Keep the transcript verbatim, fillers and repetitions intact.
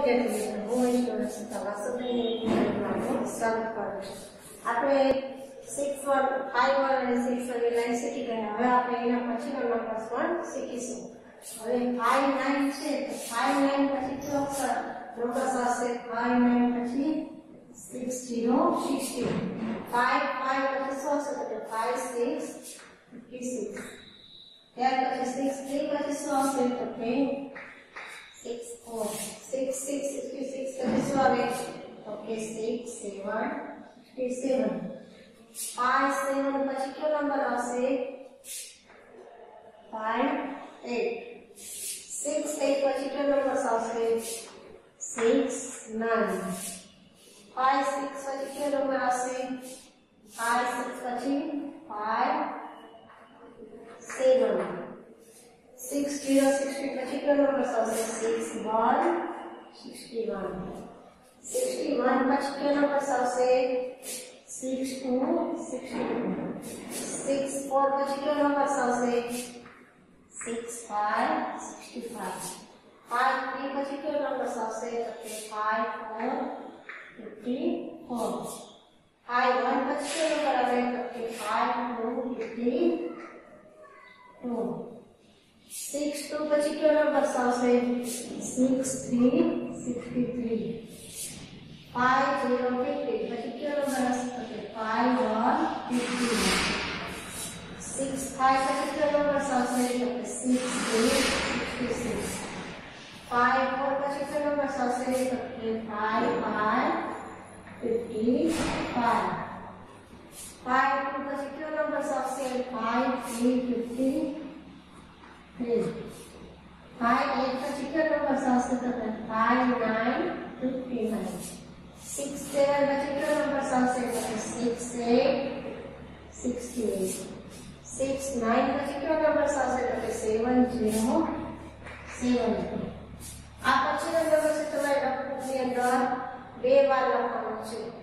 વિદ્યાર્થી મિત્રો હું સ્ટુડન્ટ વાસુદેવ સ્વાગત કરું છું. આપણે સિક્સ વન ફાઈવ વન અને સિક્સ વન ની લાઈન શીખી ગયા. હવે આપણે એના પછીનો નંબર્સ પણ શીખીશું. હવે ફાઈવ નાઇન છે તો ફાઈવ નાઇન પછી ચોકસઠ નંબર્સ આવશે. ફાઈવ નાઇન પછી six zero sixty. Five five પછી સો છે તો ફાઈવ સિક્સ ફિફ્ટી સિક્સ. ત્યાર પછી સિક્સ થ્રી પછી સો છે તો ten six four six six fifty six thirty seven okay six seven fifty seven five seven પછી કયો નંબર આવશે five eight six eight પછી કયો નંબર આવશે six nine five six પછી કયો નંબર આવશે five six પછી five seven six zero sixty પછી કયો નંબર આવશે six one sixty one sixty one પછી કયો નંબર આવશે six two sixty two six four પછી કયો નંબર આવશે six five sixty five five three પછી કયો નંબર આવશે તો five four fifty four five one પછી કયો નંબર આવે તો five two fifty two six two પછી કયો નંબર આવશે six three sixty three five zero fifty પછી કયો નંબર આવશે five one fifty one six five પછી કયો નંબર આવશે six eight sixty six five four પછી કયો નંબર આવશે five five fifty five five two પછી કયો નંબર આવશે five three fifty three five eight પછી કયો નંબર આવશે તો five nine fifty nine six seven પછી કયો નંબર આવશે તો six eight sixty eight six nine પછી કયો નંબર આવશે તો seven zero seven આ પછીનો નંબર છે તમારે નોટબુકની અંદર બે વાર લખવાનો છે.